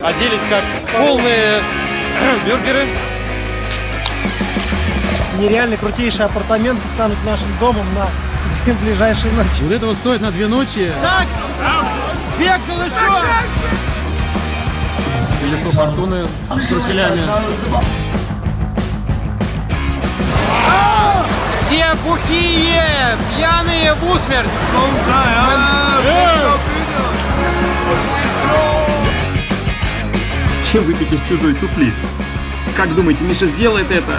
Оделись как полные бюргеры. Нереально крутейшие апартаменты станут нашим домом на ближайшие ночи. Вот этого стоит на 2 ночи. Так! Бег голышом! Колесо фортуны с труселями. Все бухие, пьяные в усмерть. Чем выпить из чужой туфли? Как думаете, Миша сделает это?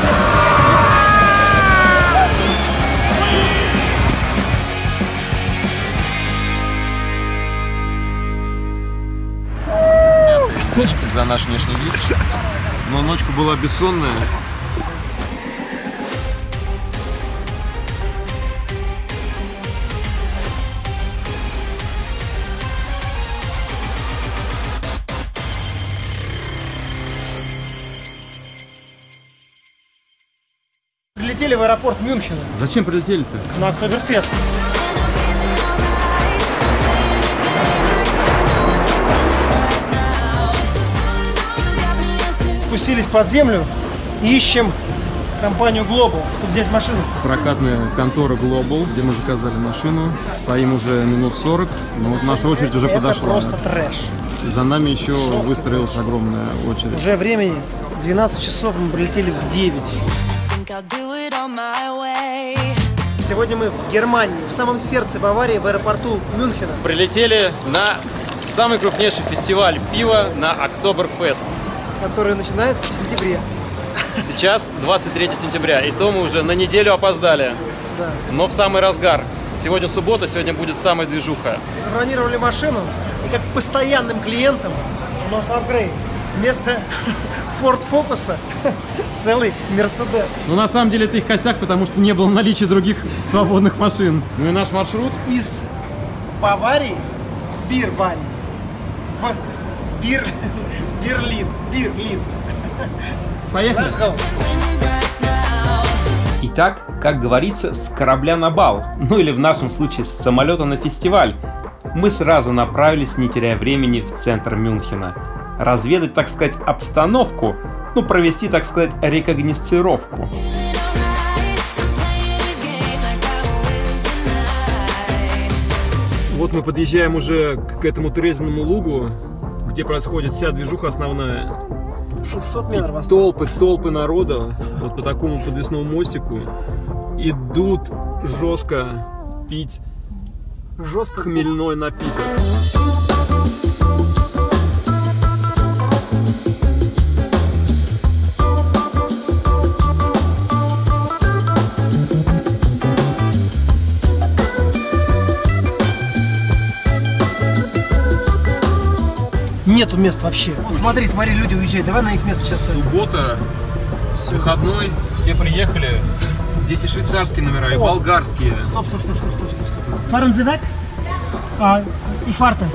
Извините за наш внешний вид, но ночка была бессонная. Прилетели в аэропорт Мюнхена Зачем прилетели-то? на Октоберфест. Спустились под землю и ищем компанию Global, чтобы взять машину. Прокатная контора Global, где мы заказали машину. Стоим уже минут 40, но вот наша очередь уже подошла. Это просто трэш. За нами еще выстроилась огромная очередь. Уже времени 12 часов, мы прилетели в 9. Сегодня мы в Германии, в самом сердце Баварии, в аэропорту Мюнхена. Прилетели на самый крупнейший фестиваль пива на Октоберфест. Который начинается в сентябре. Сейчас 23 сентября, и то мы уже на неделю опоздали. Да. Но в самый разгар. Сегодня суббота, сегодня будет самая движуха. Забронировали машину, и как постоянным клиентам у нас апгрейд. Вместо Ford Focus целый Mercedes. Ну, на самом деле, это их косяк, потому что не было наличия других свободных машин. Ну и наш маршрут Из Баварии, Бирварии, в Берлин. Поехали. Let's go. Итак, как говорится, с корабля на бал, ну или в нашем случае с самолета на фестиваль, мы сразу направились, не теряя времени, в центр Мюнхена. Разведать, так сказать, обстановку, ну провести, так сказать, рекогносцировку. Вот мы подъезжаем уже к этому трезвенному лугу, где происходит вся движуха основная. 600 метров осталось. Толпы народа вот по такому подвесному мостику идут жестко пить хмельной напиток. Нету мест вообще. Вот смотри, люди уезжают. Давай на их место сейчас. Суббота, выходной, все приехали. Здесь и швейцарские номера, и болгарские. Стоп. Fahren Sie weg? Ich warte.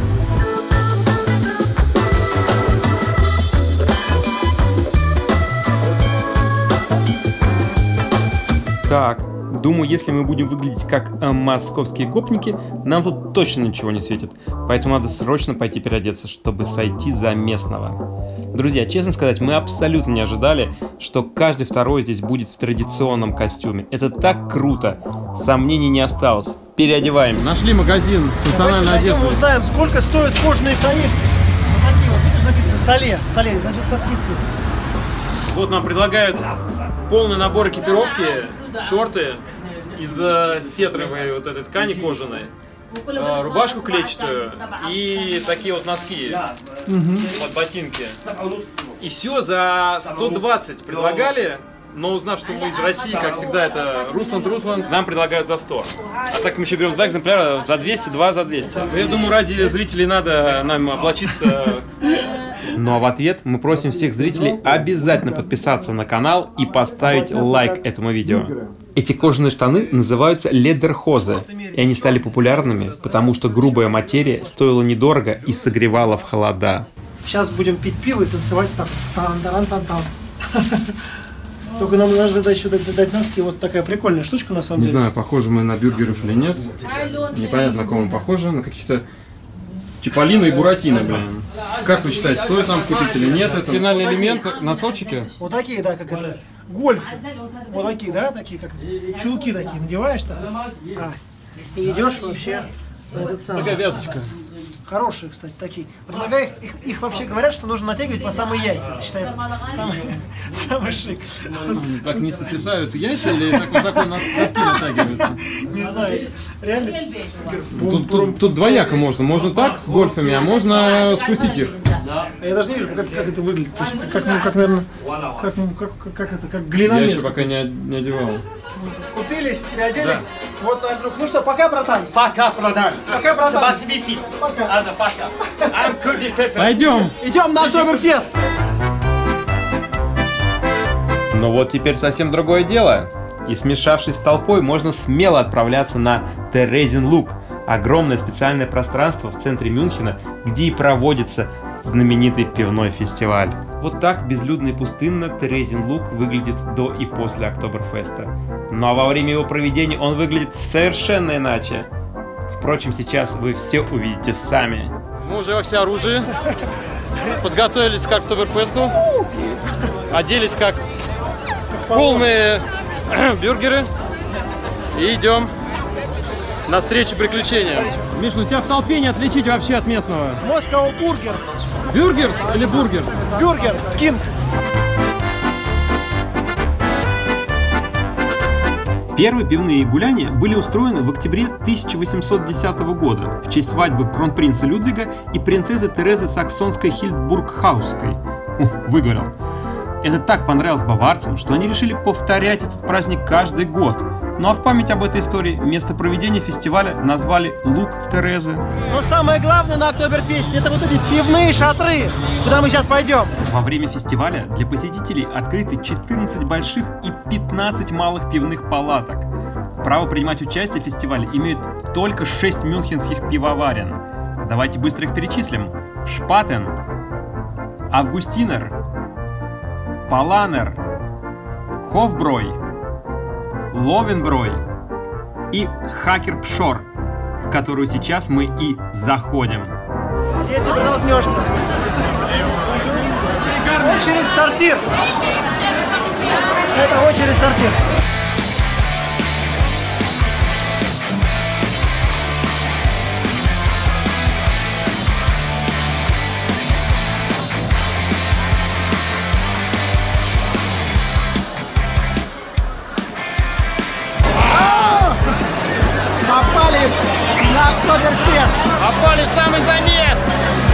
Так, думаю, если мы будем выглядеть как московские гопники, нам тут точно ничего не светит. Поэтому надо срочно пойти переодеться, чтобы сойти за местного. Друзья, честно сказать, мы абсолютно не ожидали, что каждый второй здесь будет в традиционном костюме. Это так круто. Сомнений не осталось. Переодеваемся. Нашли магазин с национальной одеждой. Мы узнаем, сколько стоят кожаные штанишки. Вот такие вот, видишь, написано Соле, значит, со скидкой. Вот нам предлагают полный набор экипировки, шорты из фетровой вот этой ткани кожаной, рубашку клетчатую и такие вот носки под ботинки. И все за 120 предлагали, но узнав, что мы из России, как всегда, это Русланд, нам предлагают за 100. А так мы еще берем 2 экземпляра за 200, 2 за 200. Я думаю, ради зрителей надо нам облачиться. Ну а в ответ мы просим всех зрителей обязательно подписаться на канал и поставить лайк этому видео. Эти кожаные штаны называются ледерхозе, и они стали популярными, потому что грубая материя стоила недорого и согревала в холода. Сейчас будем пить пиво и танцевать так. Тан-таран-тан-тан. Только нам надо еще дать носки. Вот такая прикольная штучка на самом деле. Не знаю, похожи мы на бюргеров или нет. Непонятно, на кого мы похожи. На каких-то Чиполлино и Буратино, блин. Как вы считаете, стоит нам купить или нет? Это финальный элемент, носочки. Вот такие, да, как это, гольфы. Вот такие, да, такие, как чулки такие, надеваешь там. И идешь вообще на этот самый. Такая вязочка. Хорошие, кстати, такие. Предлагаю их вообще говорят, что нужно натягивать по самые яйца. Это считается самый шик. Так низко свисают яйца или так высоко носки натягиваются? Не знаю. Реально? Тут двояко можно. Можно так, с гольфами, а можно спустить их. Я даже не вижу, как это выглядит. Как наверное, как глиномес. Я еще пока не одевал. Купились, переоделись. Да. Вот наш друг. Ну что, пока, братан. Пока, братан. Пока, братан. Пока. Пойдем. Идем на Октоберфест. Но вот теперь совсем другое дело. И смешавшись с толпой, можно смело отправляться на Терезин-Луг. Огромное специальное пространство в центре Мюнхена, где и проводится знаменитый пивной фестиваль. Вот так безлюдно и пустынно Терезин-Луг выглядит до и после Октоберфеста. Ну а во время его проведения он выглядит совершенно иначе. Впрочем, сейчас вы все увидите сами. Мы уже во всеоружии. Подготовились к Октоберфесту. Оделись как полные бюргеры. И идем навстречу приключениям. Миш, ну тебя в толпе не отличить вообще от местного. Москва бургер. Бюргер или бургер? Бюргер, кинг. Первые пивные гуляния были устроены в октябре 1810 года в честь свадьбы кронпринца Людвига и принцессы Терезы Саксонской Хильдбургхаусской. Выговорил. Это так понравилось баварцам, что они решили повторять этот праздник каждый год. Ну а в память об этой истории место проведения фестиваля назвали Луг Терезы. Но самое главное на Октоберфесте — это вот эти пивные шатры, куда мы сейчас пойдем. Во время фестиваля для посетителей открыты 14 больших и 15 малых пивных палаток. Право принимать участие в фестивале имеют только 6 мюнхенских пивоварен. Давайте быстро их перечислим. Шпатен, Августинер, Паланер, Хофброй, Ловенброй и Хакерпшор, в которую сейчас мы и заходим. Здесь не протолкнешься. Очередь в сортир. Это очередь в сортир. Попали на Октоберфест. Попали в самый замес.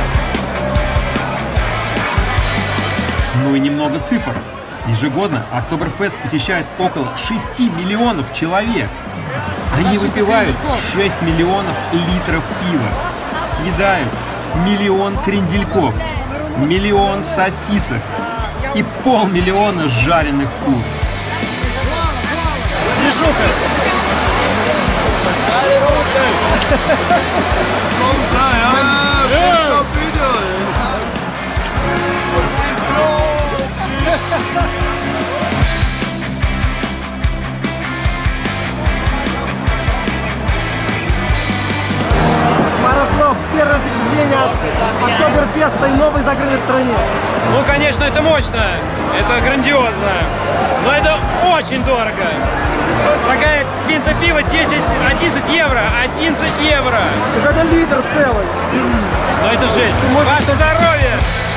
Ну и немного цифр. Ежегодно Октоберфест посещает около 6 миллионов человек. Они выпивают 6 миллионов литров пива, съедают миллион крендельков, миллион сосисок и 500 000 жареных кур. Движуха. Пару слов. Первое впечатление от Октоберфеста и новой закрытой стране. Ну, конечно, это мощно, это грандиозно, но это очень дорого. Такая пинта пива 11 евро, 11 евро. Так это литр целый. Но это жесть. Ваше здоровье!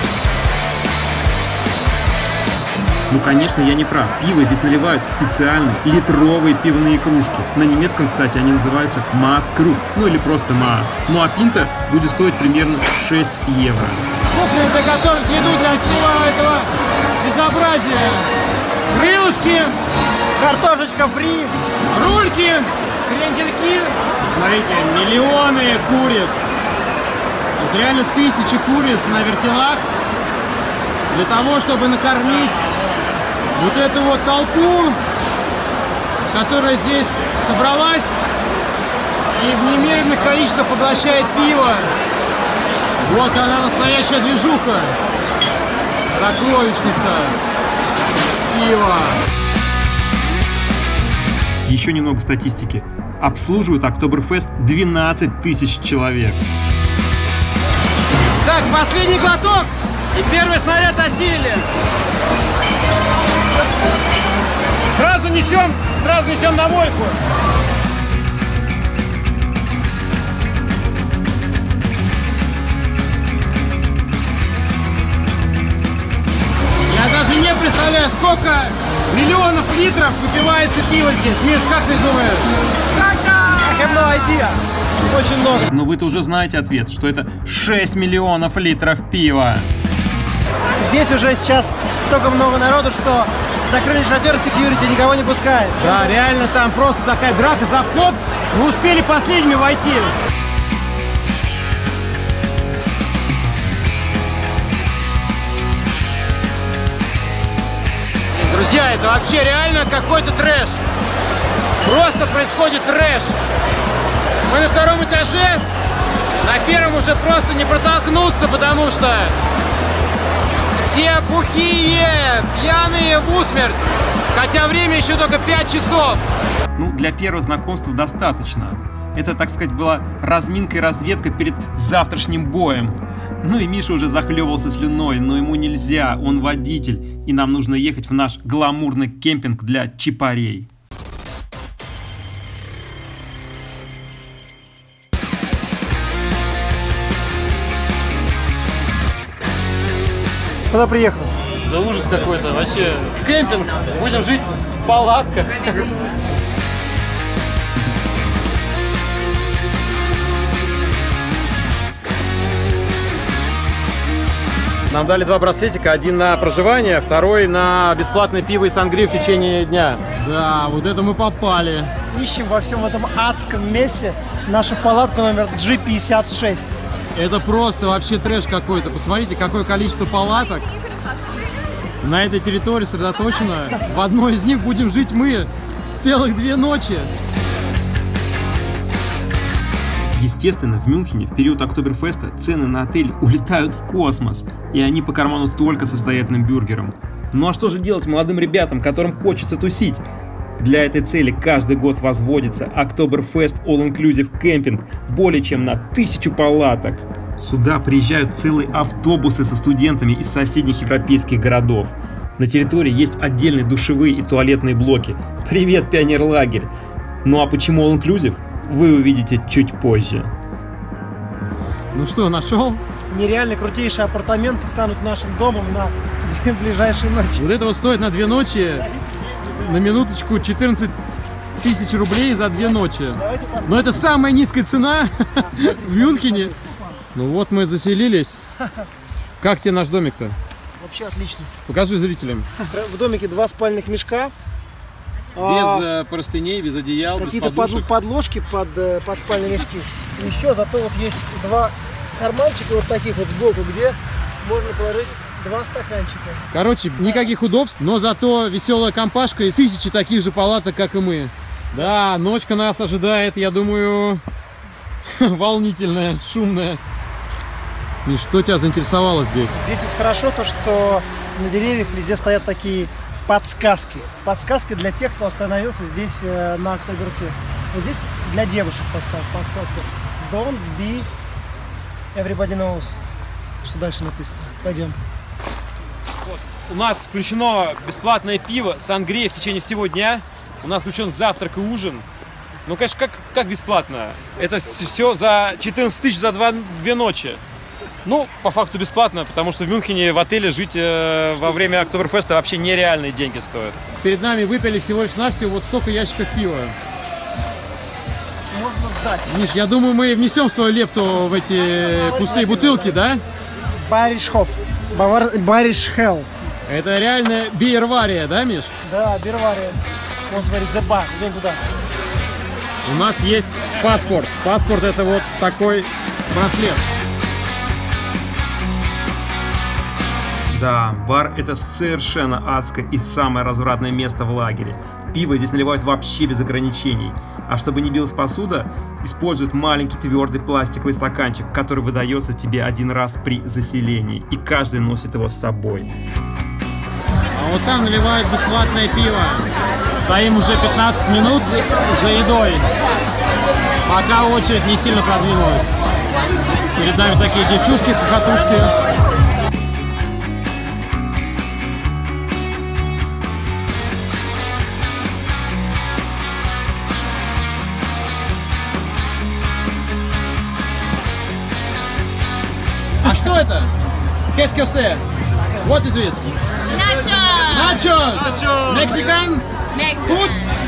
Ну, конечно, я не прав. Пиво здесь наливают в специальные литровые пивные кружки. На немецком, кстати, они называются Maaskruг, ну или просто Maas. Ну а пинта будет стоить примерно 6 евро. Кухня приготовить еду для всего этого безобразия. Крылышки, Картошечка фри. рульки, крендельки. Смотрите, миллионы куриц. Вот реально тысячи куриц на вертелах для того, чтобы накормить вот эту вот толпу, которая здесь собралась и в немеренных количествах поглощает пиво. Вот она, настоящая движуха. Сокровищница пива. Еще немного статистики. Обслуживают Октоберфест 12 000 человек. Так, последний глоток и первый снаряд осилили. Сразу несем на мойку. Я даже не представляю, сколько миллионов литров выпивается пиво здесь. Миш, как ты думаешь? I have no idea. Очень много. Но вы-то уже знаете ответ, что это 6 миллионов литров пива. Здесь уже сейчас столько много народу, что закрыли шатер, секьюрити никого не пускает. Да, реально там просто такая драка за вход. Мы успели последними войти. Друзья, это вообще реально какой-то трэш. Просто происходит трэш. Мы на втором этаже, на первом уже просто не протолкнуться, потому что все бухие, пьяные в усмерть. Хотя время еще только 5 часов. Ну, для первого знакомства достаточно. Это, так сказать, была разминка и разведка перед завтрашним боем. Ну и Миша уже захлебывался слюной, но ему нельзя, он водитель, и нам нужно ехать в наш гламурный кемпинг для чипарей. Куда приехал? Да ужас какой-то, вообще. В кемпинг, будем жить в палатках. Нам дали 2 браслетика, один на проживание, второй на бесплатное пиво и сангрию в течение дня. Да, вот это мы попали. Ищем во всем этом адском месте нашу палатку номер G56. Это просто вообще трэш какой-то. Посмотрите, какое количество палаток на этой территории сосредоточено. В одной из них будем жить мы целых 2 ночи. Естественно, в Мюнхене в период Октоберфеста цены на отель улетают в космос, и они по карману только состоятельным бюргерам. Ну а что же делать молодым ребятам, которым хочется тусить? Для этой цели каждый год возводится Октоберфест All Inclusive Camping более чем на 1000 палаток. Сюда приезжают целые автобусы со студентами из соседних европейских городов. На территории есть отдельные душевые и туалетные блоки. Привет, пионерлагерь! Ну а почему All Inclusive? Вы увидите чуть позже. Ну что, нашел? Нереально крутейшие апартаменты станут нашим домом на ближайшие ночи. Вот это вот стоит на 2 ночи, на минуточку, 14 000 рублей за 2 ночи. Но это самая низкая цена в Мюнхене. Ну вот мы заселились. Как тебе наш домик-то? Вообще отлично. Покажи зрителям. В домике 2 спальных мешка. Без простыней, без одеял, какие-то без подушек. подложки под спальные мешки. Еще зато вот есть 2 карманчика вот таких вот сбоку, где можно положить 2 стаканчика. Короче, никаких удобств, но зато веселая компашка и 1000 таких же палаток, как и мы. Да, ночка нас ожидает, я думаю, волнительная, шумная. Миш, что тебя заинтересовало здесь? Здесь вот хорошо то, что на деревьях везде стоят такие подсказки. Подсказки для тех, кто остановился здесь на Октоберфест. Вот здесь для девушек подсказка. Don't be everybody knows. Что дальше написано? Пойдем. Вот. У нас включено бесплатное пиво, сангрия в течение всего дня. У нас включен завтрак и ужин. Ну, конечно, как бесплатно? Это все за 14 000 за 2 ночи. Ну, по факту бесплатно, потому что в Мюнхене в отеле жить во время Октоберфеста вообще нереальные деньги стоят. Перед нами выпили всего лишь навсего вот столько ящиков пива. Можно сдать. Миш, я думаю, мы внесем свою лепту в эти пустые бутылки, да? Баришхоф. Баришхел. Это реально биервария, да, Миш? Да, Бирвария. Вот смотри, The Bar. Идем туда. У нас есть паспорт. Паспорт — это вот такой браслет. Да, бар — это совершенно адское и самое развратное место в лагере. Пиво здесь наливают вообще без ограничений. А чтобы не билась посуда, используют маленький твердый пластиковый стаканчик, который выдается тебе один раз при заселении. И каждый носит его с собой. А вот там наливают бесплатное пиво. Стоим уже 15 минут за едой, пока очередь не сильно продвинулась. Перед нами такие девчушки, хохотушки. А что это? Qu'est-ce que c'est? What is this? Nachos! Nachos! Mexican? Food?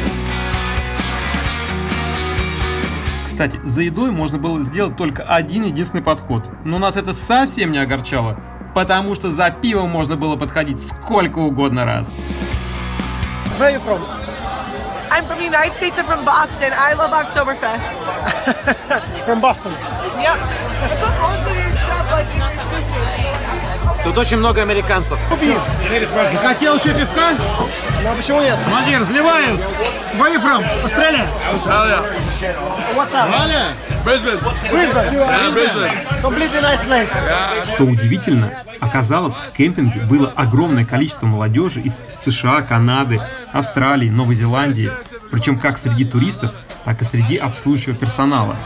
Кстати, за едой можно было сделать только один единственный подход. Но нас это совсем не огорчало, потому что за пивом можно было подходить сколько угодно раз. Where are you from? I'm from the United States. I'm from Boston. I love Oktoberfest. From Boston. Yep. I put most of your stuff like in your suitcase. Тут очень много американцев. Хотел еще пивка? Ну а почему нет? Смотри, разливают. Where are you from? Australia? What time? Brisbane. Brisbane. Yeah, Brisbane. Completely nice place. Что удивительно, оказалось, в кемпинге было огромное количество молодежи из США, Канады, Австралии, Новой Зеландии. Причем как среди туристов, так и среди обслуживающего персонала.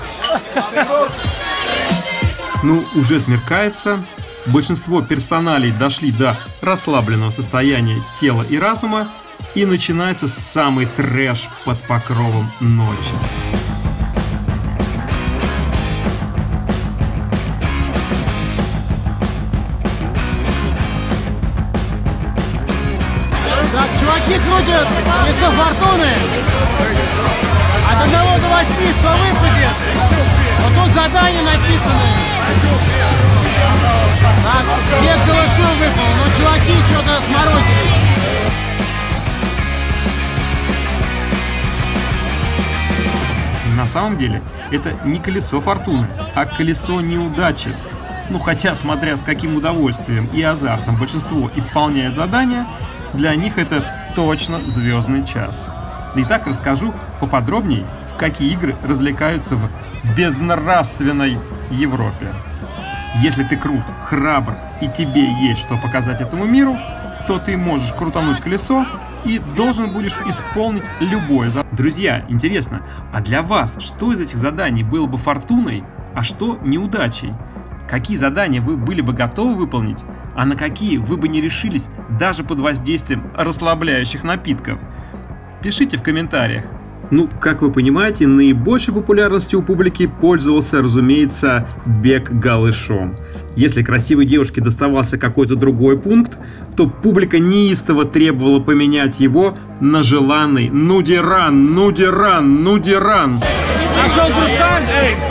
Ну, уже смеркается. Большинство персоналей дошли до расслабленного состояния тела и разума, и начинается самый трэш под покровом ночи. Так, чуваки крутят колесо фортуны. От 1 до 8, что выпадет? Вот тут задания написаны. Так, нет голышом выпал, но чуваки что-то сморозились. На самом деле, это не колесо фортуны, а колесо неудачи. Ну хотя, смотря с каким удовольствием и азартом большинство исполняет задания, для них это точно звездный час. Итак, расскажу поподробнее, в какие игры развлекаются в безнравственной Европе. Если ты крут, храбр и тебе есть что показать этому миру, то ты можешь крутануть колесо и должен будешь исполнить любое задание. Друзья, интересно, а для вас что из этих заданий было бы фортуной, а что неудачей? Какие задания вы были бы готовы выполнить, а на какие вы бы не решились даже под воздействием расслабляющих напитков? Пишите в комментариях. Ну, как вы понимаете, наибольшей популярностью у публики пользовался, разумеется, бег голышом. Если красивой девушке доставался какой-то другой пункт, то публика неистово требовала поменять его на желанный нудиран, нудиран, нудиран. Нашел дружка?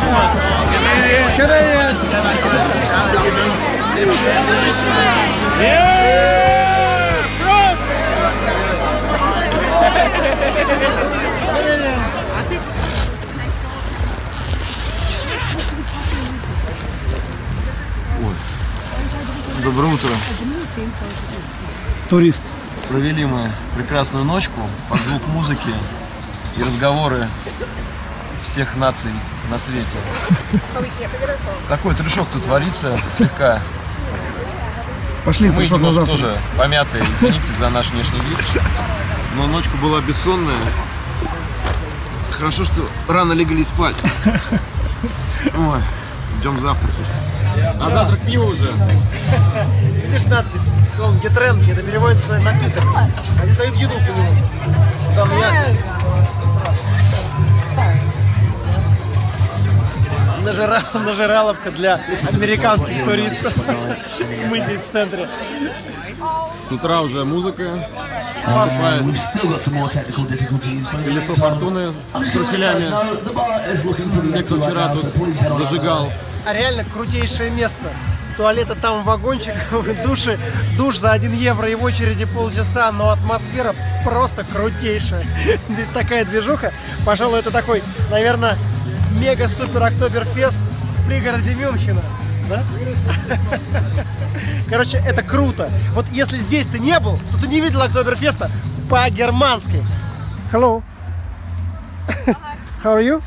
Доброе утро. Турист. Провели мы прекрасную ночку под звук музыки и разговоры всех наций на свете. Такой трешок тут творится слегка. Пошли, мы немножко тоже помятые, извините за наш внешний вид. Но ночка была бессонная. Хорошо, что рано легли спать. Ой, идем завтракать. А завтрак пиво уже. Видишь надпись? Гетренки, это переводится напиток. Они дают еду по нему. Там нажираловка для американских туристов. Мы здесь в центре. С утра уже музыка. Колесо фортуны с труселями. Те, кто вчера тут зажигал. А реально крутейшее место. Туалеты там, вагончик, душ за 1 евро и в очереди полчаса, но атмосфера просто крутейшая. Здесь такая движуха. Пожалуй, это такой, наверное, мега-супер Октоберфест в пригороде Мюнхена. Да? Короче, это круто. Вот если здесь ты не был, то ты не видел Октоберфеста по-германски. Hello. How are you?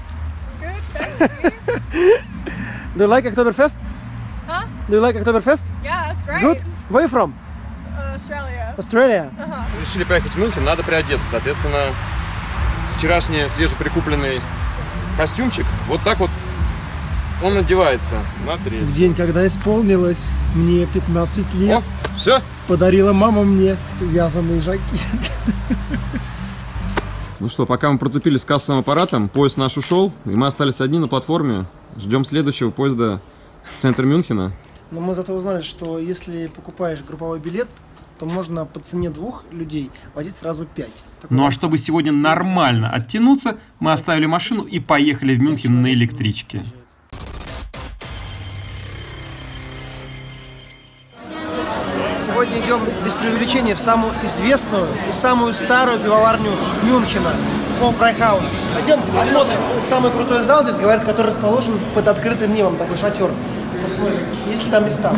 Good. Do you like Oktoberfest? Huh? Do you like Oktoberfest? Yeah, it's great. Good. Where are you from? Australia. Australia. Решили поехать в Мюнхен, надо приодеться. Соответственно, вчерашний свежеприкупленный костюмчик вот так вот Он надевается на треть. В день, когда исполнилось мне 15 лет, О, все? подарила мама мне вязаный жакет. Ну что, пока мы протупили с кассовым аппаратом, поезд наш ушел, и мы остались одни на платформе. Ждем следующего поезда в центр Мюнхена. Но мы зато узнали, что если покупаешь групповой билет, то можно по цене 2 людей возить сразу 5. Ну а чтобы сегодня нормально оттянуться, мы оставили машину и поехали в Мюнхен на электричке. Сегодня идем без преувеличения в самую известную и самую старую пивоварню Мюнхена – Hofbräuhaus. Пойдемте посмотрим. Самый крутой зал здесь, говорят, который расположен под открытым небом, такой шатер. Посмотрим, есть ли там места.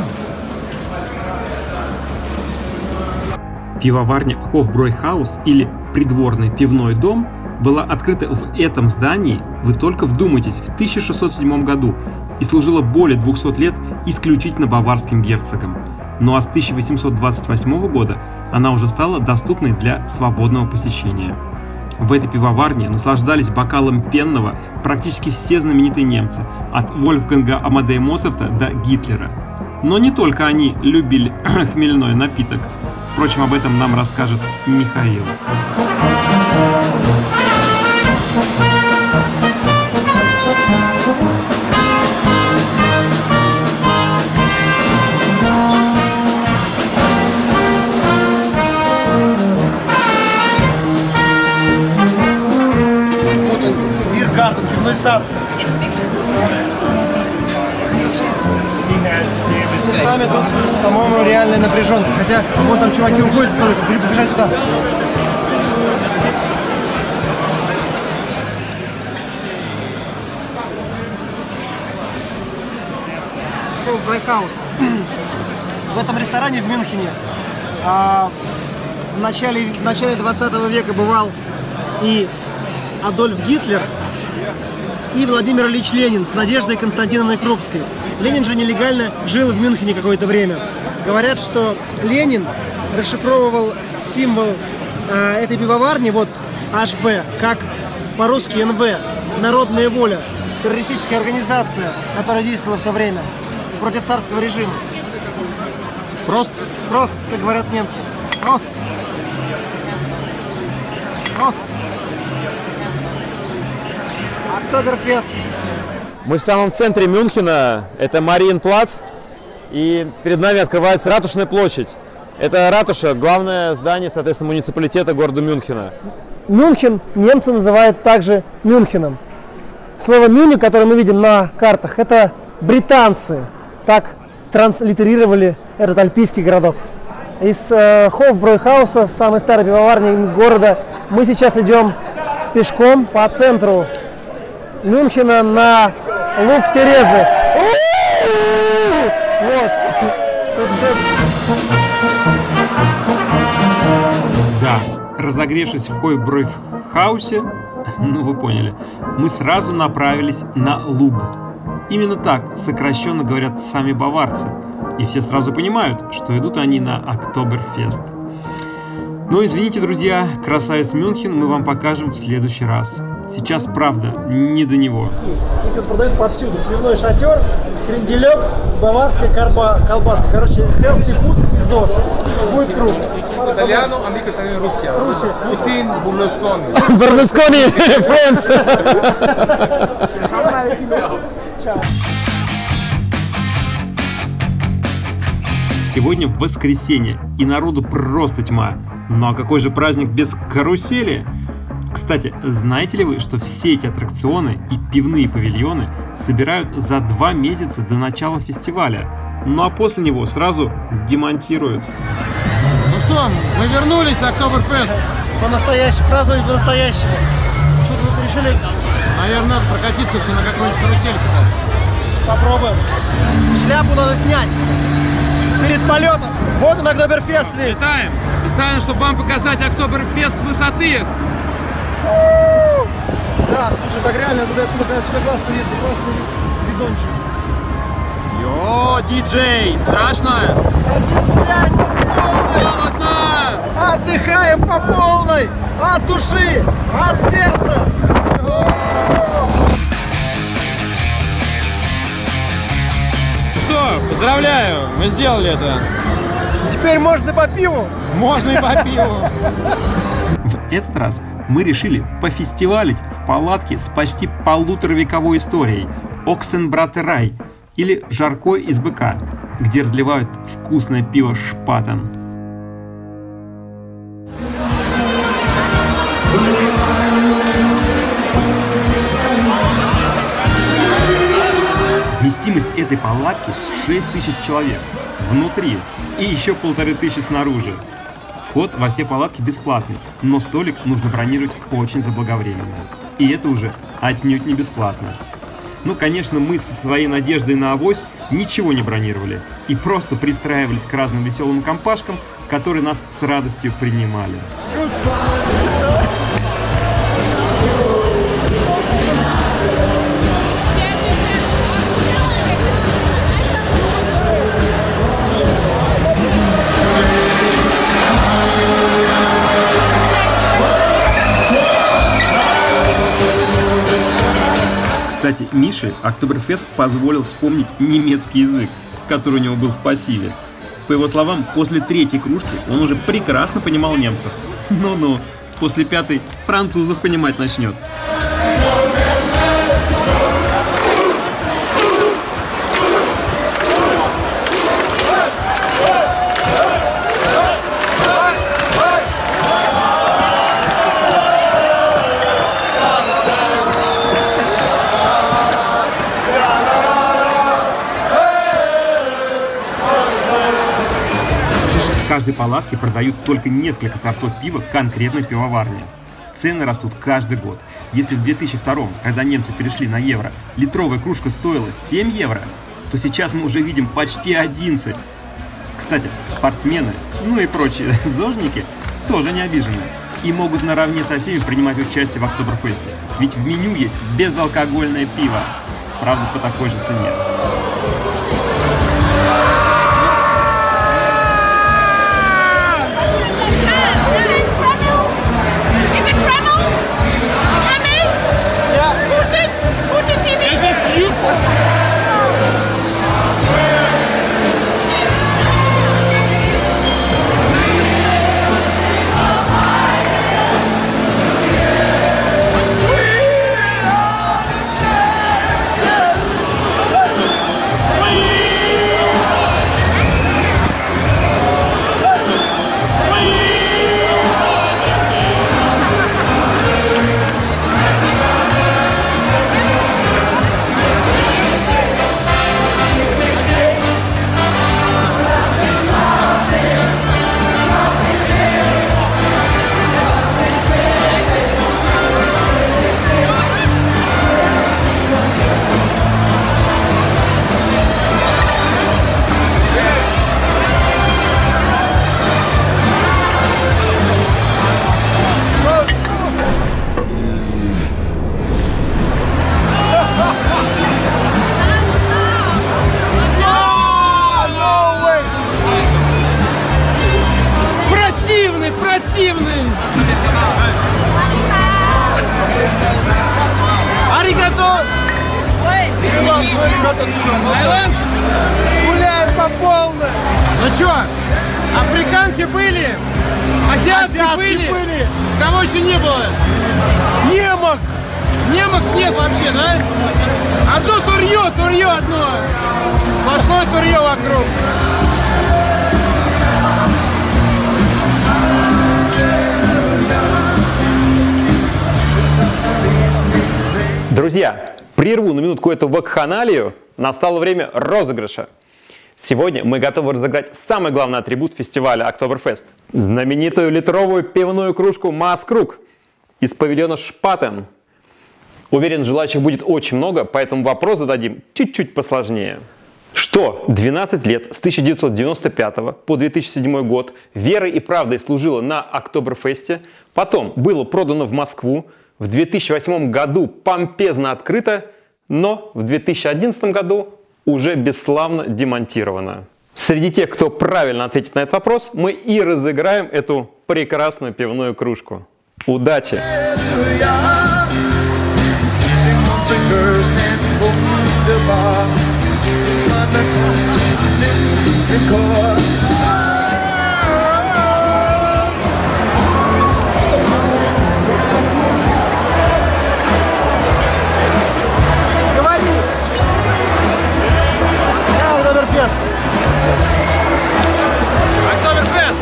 Пивоварня Hofbräuhaus или придворный пивной дом была открыта в этом здании, вы только вдумайтесь, в 1607 году и служила более 200 лет исключительно баварским герцогам. Ну а с 1828 года она уже стала доступной для свободного посещения. В этой пивоварне наслаждались бокалом пенного практически все знаменитые немцы, от Вольфганга Амадея Моцарта до Гитлера. Но не только они любили хмельной напиток. Впрочем, об этом нам расскажет Михаил. Биргартен, пивной сад. С нами тут, по-моему, реальная напряженка. Хотя, вон там чуваки уходят с столика, побежали туда. Hofbräuhaus. В этом ресторане в Мюнхене в начале 20 века бывал и Адольф Гитлер, и Владимир Ильич Ленин с Надеждой Константиновной Крупской. Ленин же нелегально жил в Мюнхене какое-то время. Говорят, что Ленин расшифровывал символ этой пивоварни, вот HB, как по-русски НВ, Народная воля, террористическая организация, которая действовала в то время против царского режима. Прост? Прост, как говорят немцы. Прост. Прост. Октоберфест. Мы в самом центре Мюнхена, это Мариенплац, и перед нами открывается Ратушная площадь. Это ратуша, главное здание, соответственно, муниципалитета города Мюнхена. Мюнхен немцы называют также Мюнхеном. Слово «Мюнхен», которое мы видим на картах, это британцы так транслитерировали этот альпийский городок. Из Hofbräuhausa, самой старой пивоварни города, мы сейчас идем пешком по центру Мюнхена на луг Терезы. Вот. Да, разогревшись в Hofbräuhauсе, ну вы поняли, мы сразу направились на луг. Именно так сокращенно говорят сами баварцы. И все сразу понимают, что идут они на Октоберфест. Но извините, друзья, красавец Мюнхен мы вам покажем в следующий раз. Сейчас, правда, не до него. Их тут продают повсюду. Пивной шатер, кренделек, баварская колбаска. Короче, healthy food и ЗОЖ. Будет круто. Italiano, amico italiano, Russia. Putin, Berlusconi. Berlusconi, friends! Сегодня воскресенье, и народу просто тьма. Ну а какой же праздник без карусели? Кстати, знаете ли вы, что все эти аттракционы и пивные павильоны собирают за 2 месяца до начала фестиваля? Ну а после него сразу демонтируют. Ну что, мы вернулись в Октоберфест. По-настоящему, праздновать по-настоящему. Тут мы решили... Наверное, надо прокатиться на какой-нибудь карусельке. Попробуем. Шляпу надо снять перед полетом. Вот он, Октоберфест весь. Летаем. Специально, чтобы вам показать Октоберфест с высоты. Да, слушай, так реально, отсюда классный видончик. Йо, диджей, страшно? Холодно! Отдыхаем по полной! От души! От сердца! Мы сделали это. Теперь можно и по пиву. Можно и по пиву. В этот раз мы решили пофестивалить в палатке с почти полуторавековой историей Оксенбратерай, или жаркое из быка, где разливают вкусное пиво Шпатен. Вместимость этой палатки 6000 человек внутри и еще 1500 снаружи. Вход во все палатки бесплатный, но столик нужно бронировать очень заблаговременно. И это уже отнюдь не бесплатно. Ну, конечно, мы со своей надеждой на авось ничего не бронировали и просто пристраивались к разным веселым компашкам, которые нас с радостью принимали. Кстати, Мише Октоберфест позволил вспомнить немецкий язык, который у него был в пассиве. По его словам, после 3-й кружки он уже прекрасно понимал немцев. Ну-ну, после 5-й французов понимать начнет. В каждой палатке продают только несколько сортов пива конкретной пивоварни. Цены растут каждый год. Если в 2002, когда немцы перешли на евро, литровая кружка стоила 7 евро, то сейчас мы уже видим почти 11. Кстати, спортсмены, ну и прочие зожники тоже не обижены и могут наравне со всеми принимать участие в Октоберфесте. Ведь в меню есть безалкогольное пиво, правда по такой же цене. Противный! Аригато! Таиланд? Гуляем по полной! Ну чё, африканки были? Азиатки были? Кого еще не было? Немок! Немок нет вообще, да? Одно турье одно! Сплошное турье вокруг! Друзья, прерву на минутку эту вакханалию. Настало время розыгрыша. Сегодня мы готовы разыграть самый главный атрибут фестиваля Октоберфест – знаменитую литровую пивную кружку Маскруг из павильона Шпатен. Уверен, желающих будет очень много, поэтому вопрос зададим чуть-чуть посложнее. Что 12 лет с 1995 по 2007 год верой и правдой служило на Октоберфесте, потом было продано в Москву, в 2008 году помпезно открыто, но в 2011 году уже бесславно демонтировано. Среди тех, кто правильно ответит на этот вопрос, мы и разыграем эту прекрасную пивную кружку. Удачи! Singers and Октоберфест. Октоберфест!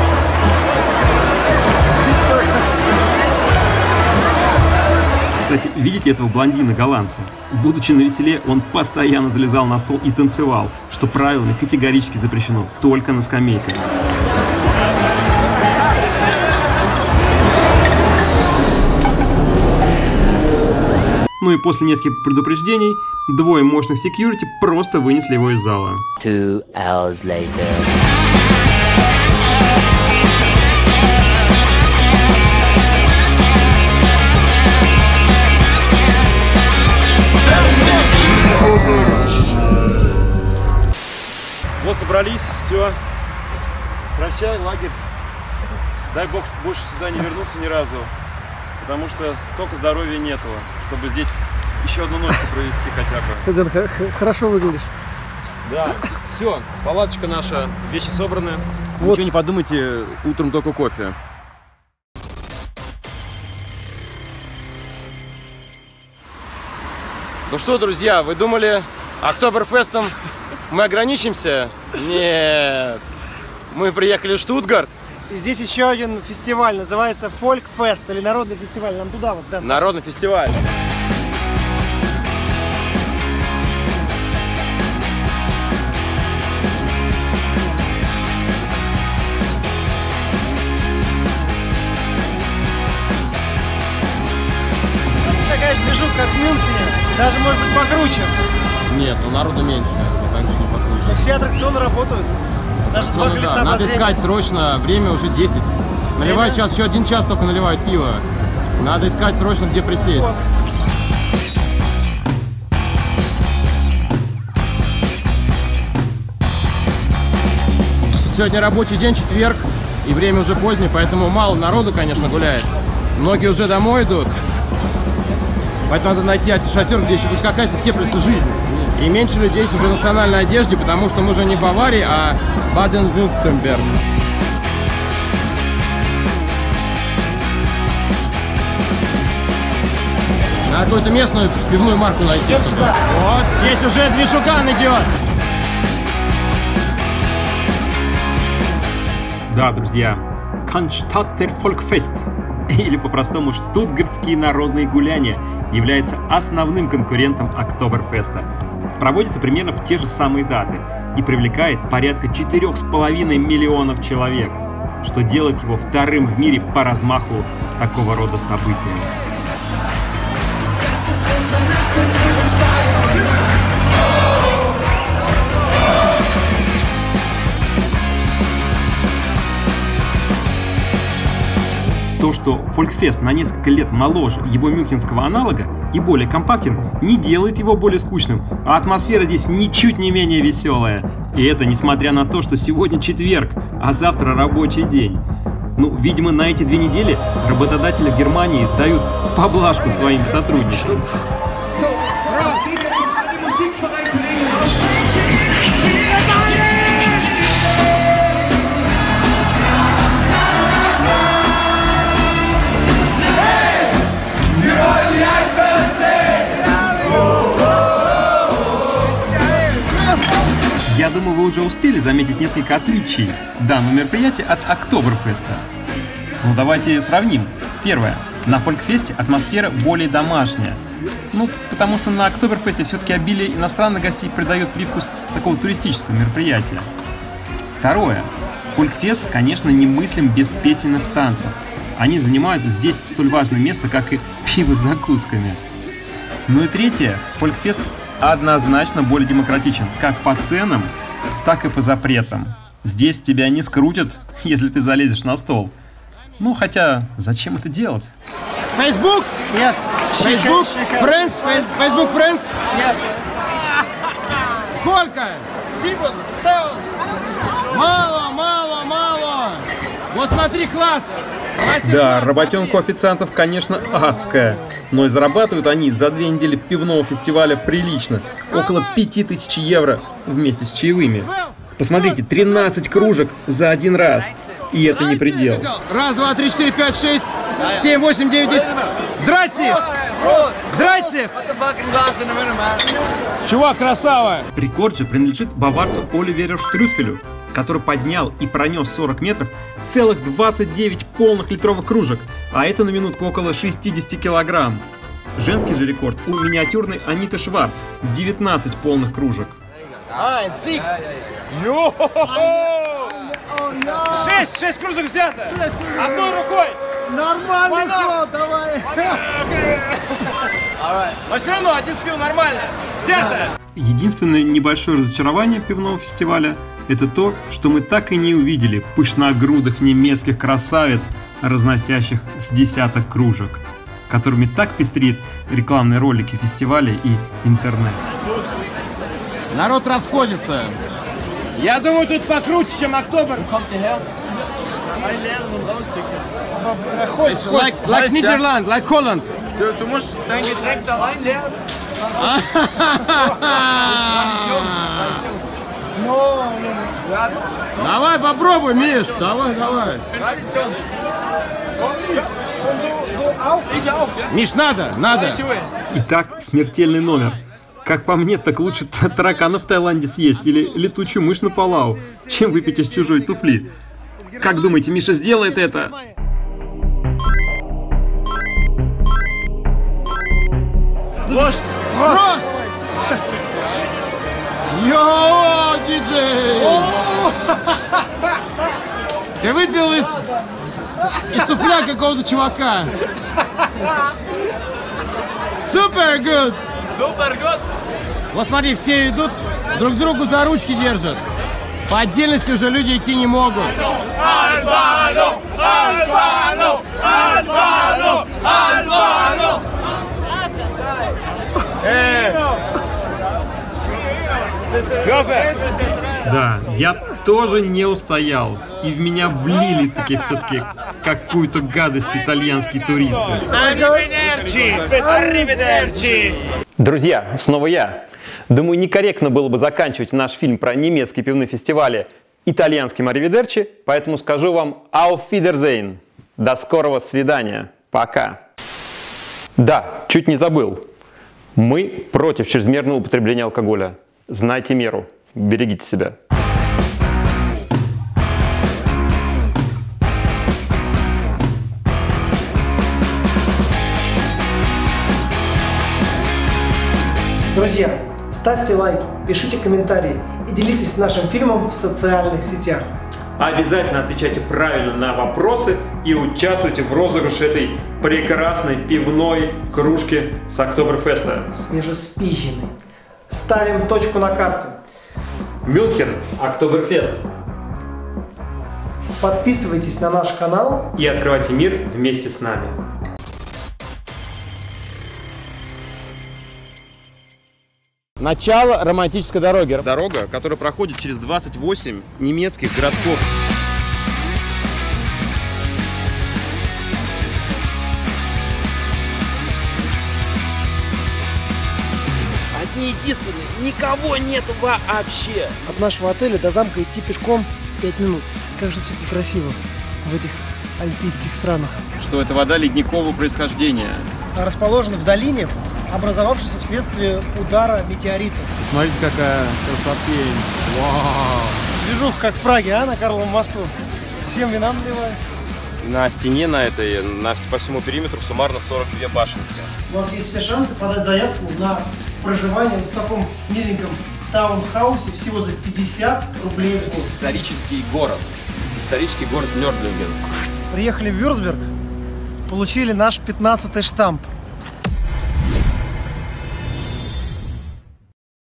Кстати, видите этого блондина-голландца? Будучи навеселе, он постоянно залезал на стол и танцевал, что правилами категорически запрещено, только на скамейках. Ну и после нескольких предупреждений, двое мощных секьюрити просто вынесли его из зала. 2 hours later. Вот собрались, все. Прощай, лагерь. Дай бог больше сюда не вернуться ни разу. Потому что столько здоровья нету, чтобы здесь еще одну ночку провести хотя бы. Саден, хорошо выглядишь. Да, все, палаточка наша, вещи собраны. Вот. Ничего не подумайте, утром только кофе. Ну что, друзья, вы думали, Октоберфестом мы ограничимся? Нет, мы приехали в Штутгарт. И здесь еще один фестиваль, называется Фолькфест, или народный фестиваль. Нам туда вот, да. Народный фестиваль. Такая же движуха, как в Мюнхене, даже может быть покруче. Нет, ну народу меньше, так же не покруче. Но все аттракционы работают. Даже два колеса Надо обозрения. искать срочно, время уже 10. Наливают сейчас, еще 1 час только наливают пиво. Надо искать срочно, где присесть. Вот. Сегодня рабочий день, четверг, и время уже позднее, поэтому мало народу, конечно, гуляет. Многие уже домой идут. Поэтому надо найти шатер, где еще хоть какая-то теплится жизнь. И меньше людей уже в национальной одежде, потому что мы же не в Баварии, а Баден-Вюртемберг. Надо какую-то местную пивную марку найти. Вот, здесь уже движуган идет. Да, друзья, Cannstatter Volksfest, или по-простому штутгартские народные гуляния, является основным конкурентом Октоберфеста. Проводится примерно в те же самые даты и привлекает порядка 4,5 миллионов человек, что делает его вторым в мире по размаху такого рода события. То, что Фолькфест на несколько лет моложе его мюнхенского аналога и более компактен, не делает его более скучным, а атмосфера здесь ничуть не менее веселая. И это несмотря на то, что сегодня четверг, а завтра рабочий день. Ну, видимо, на эти 2 недели работодатели в Германии дают поблажку своим сотрудникам. Я думаю, вы уже успели заметить несколько отличий данного мероприятия от Октоберфеста. Ну, давайте сравним. Первое. На Фолькфесте атмосфера более домашняя. Ну, потому что на Октоберфесте все-таки обилие иностранных гостей придает привкус такого туристического мероприятия. Второе. Фолькфест, конечно, немыслим без песенных танцев. Они занимают здесь столь важное место, как и пиво с закусками. Ну и третье. Фолькфест однозначно более демократичен, как по ценам, так и по запретам. Здесь тебя не скрутят, если ты залезешь на стол. Ну, хотя, зачем это делать? Facebook? Yes. Facebook Friends? Facebook Friends? Yes. Сколько? 7. Мало, мало, мало. Вот смотри, класс. Да, работенка у официантов, конечно, адская. Но и зарабатывают они за 2 недели пивного фестиваля прилично. Около 5000 евро вместе с чаевыми. Посмотрите, 13 кружек за один раз. И это не предел. Раз, два, три, четыре, пять, шесть, 7, 8, 9, 10. Драйте! Драйте! Чувак, красава! Рекорд же принадлежит баварцу Оливеру Штрюфелю, который поднял и пронес 40 метров целых 29 полных литровых кружек, а это на минутку около 60 килограмм. Женский же рекорд у миниатюрной Аниты Шварц – 19 полных кружек. 6 кружек взято! Одной рукой! Нормальный ход, давай! Но все равно один пил нормально! Взято! Единственное небольшое разочарование пивного фестиваля – это то, что мы так и не увидели пышногрудых немецких красавиц, разносящих с десяток кружек, которыми так пестрит рекламные ролики фестиваля и интернет. Народ расходится. Я думаю, тут покруче, чем Октобер. Like Нидерланд, like Holland. Du musst dein Getränk da reinleeren. Давай попробуй, Миш, давай. Миш, надо. Итак, смертельный номер. Как по мне, так лучше таракана в Таиланде съесть или летучую мышь на Палау, чем выпить из чужой туфли. Как думаете, Миша сделает это? Рост! Йоу, диджей! Ты выпил из туфля какого-то чувака. Супер гуд! Вот смотри, все идут, друг другу за ручки держат. По отдельности уже люди идти не могут. Да, я тоже не устоял. И в меня влили таки все-таки какую-то гадость итальянские туристы. Друзья, снова я. Думаю, некорректно было бы заканчивать наш фильм про немецкие пивные фестивали итальянским аривидерчи, поэтому скажу вам Auf Wiedersehen. До скорого свидания. Пока. Да, чуть не забыл. Мы против чрезмерного употребления алкоголя. Знайте меру. Берегите себя. Друзья, ставьте лайки, пишите комментарии и делитесь нашим фильмом в социальных сетях. Обязательно отвечайте правильно на вопросы и участвуйте в розыгрыше этой прекрасной пивной кружки с Октоберфеста. Свежеспизженный. Ставим точку на карту. Мюнхен, Октоберфест. Подписывайтесь на наш канал И открывайте мир вместе с нами. Начало романтической дороги. Дорога, которая проходит через 28 немецких городков. Одни единственные, никого нет вообще. От нашего отеля до замка идти пешком 5 минут. Как же все-таки красиво в этих альпийских странах. Что это вода ледникового происхождения. Расположена в долине, образовавшейся вследствие удара метеорита. Смотрите, какая красотень. Вау! Движуха как в Праге, на Карловом мосту. Всем вина наливаю. На стене по всему периметру суммарно 42 башенки. У вас есть все шансы подать заявку на проживание в таком миленьком таунхаусе всего за 50 рублей в год. Исторический город Нёрдлинген. Приехали в Вюрцберг, получили наш 15-й штамп.